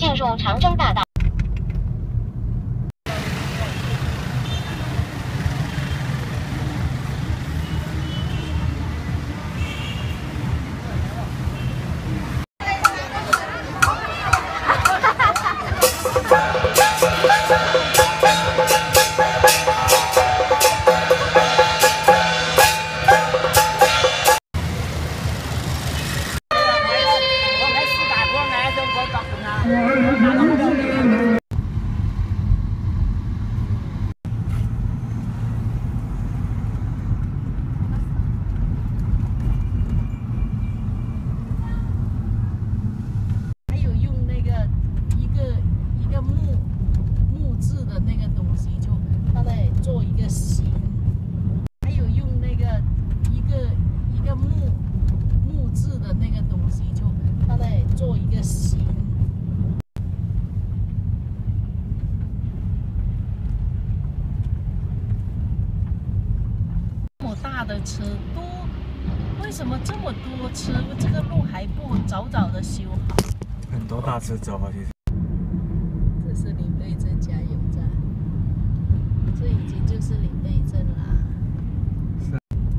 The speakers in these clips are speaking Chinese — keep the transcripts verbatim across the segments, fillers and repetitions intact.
进入长征大道。 还有用那个一个一个木木质的那个东西，就放在做一个形。还有用那个一个一个木木质的那个东西，就放在做一个形。 这么大的车多，为什么这么多车？这个路还不早早的修好？ 很多大车走啊，其实。 这是林贝镇加油站，这已经就是林贝镇啦。 是。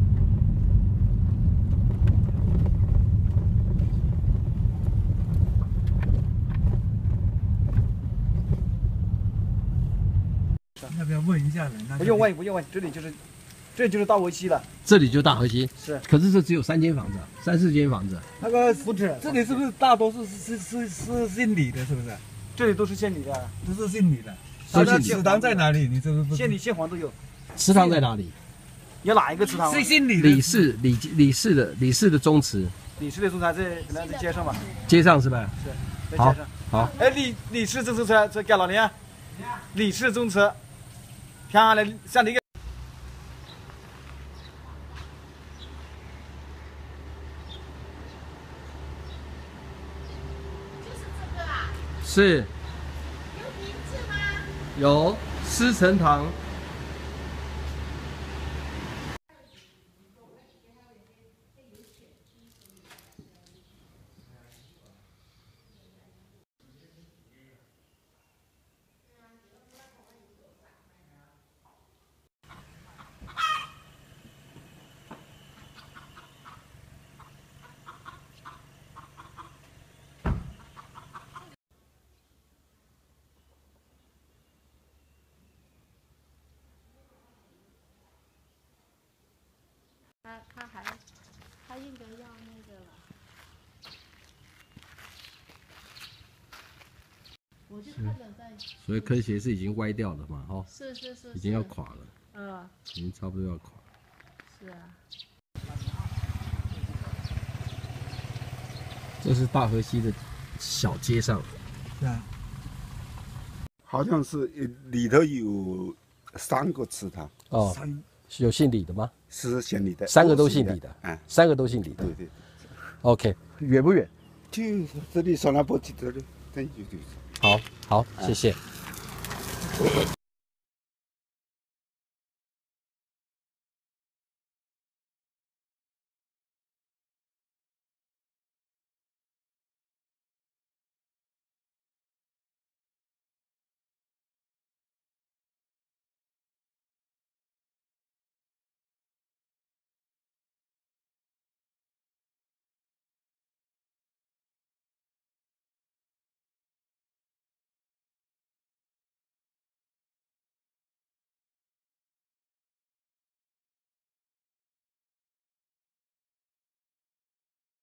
要不要问一下人？ 不用问，不用问，这里就是。 这就是大河西了， 这里就大河西， 是。 可是这只有三间房子，三四间房子。 那个不止， 这里是不是大多数是是是是姓李的，是不是？ 这里都是县里的， 都是姓李的。 都是祠堂在哪里？你这个县里县皇都有。 祠堂在哪里？ 有哪一个祠堂？ 是姓李的。 李氏李李氏的李氏的宗祠。 李氏的宗祠在可能在街上吧？ 街上是吧？ 是。在街上。 好。 哎，李李氏宗祠在在干哪里啊？李氏宗祠，偏下来像那个。 是，有名字吗？有，思成堂。 他他还他应该要那个了，我就看着在。 所以科学是已经歪掉了嘛，哈。 是是是。 已经要垮了。 嗯。 已经差不多要垮。 是啊。 这是大河西的小街上。 是啊。 好像是里头有三个祠堂。 哦。有姓李的吗？ 是姓李的， 三个都姓李的， 嗯， 三个都姓李的。 对对。 OK， 远不远？ 就这里上南坡去这里，等于就。 好，好，谢谢。